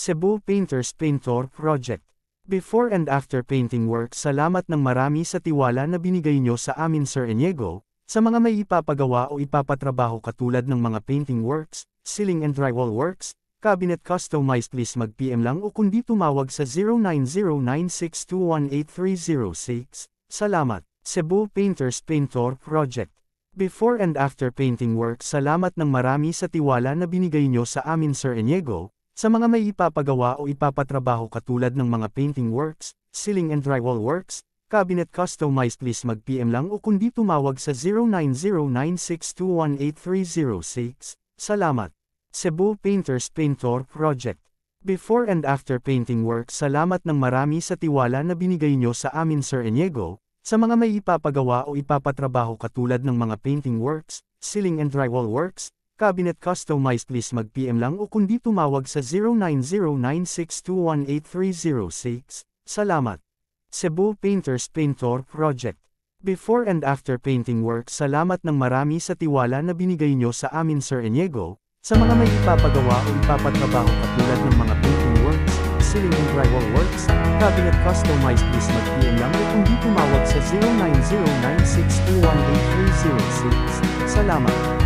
Cebu Painters Paintor Project. Before and after painting work, salamat ng marami sa tiwala na binigay nyo sa amin Sir Inigo, sa mga may ipapagawa o ipapatrabaho katulad ng mga painting works, ceiling and drywall works, cabinet customized. Please mag-PM lang o kundi tumawag sa 090962183006. Salamat. Cebu Painters Paintor Project. Before and after painting work, salamat ng marami sa tiwala na binigay nyo sa amin Sir Inigo, sa mga may ipapagawa o ipapatrabaho katulad ng mga painting works, ceiling and drywall works, cabinet customized. Please mag-PM lang o kundi tumawag sa 090962183006. Salamat. Cebu Painters Paintor Project. Before and after painting work, salamat ng marami sa tiwala na binigay nyo sa amin Sir Inigo, sa mga may ipapagawa o ipapatrabaho katulad ng mga painting works, ceiling and drywall works, cabinet customized. Please mag-PM lang o kundi tumawag sa 090962183006. Salamat. Cebu Painters Paintor Project. Before and after painting work, salamat ng marami sa tiwala na binigay nyo sa amin Sir Inigo, sa mga may ipapagawa o ipapatrabaho katulad ng mga painting works, ceiling and drywall works, cabinet customized. Please mag-PM lang o kundi tumawag sa 090962183006. Salamat.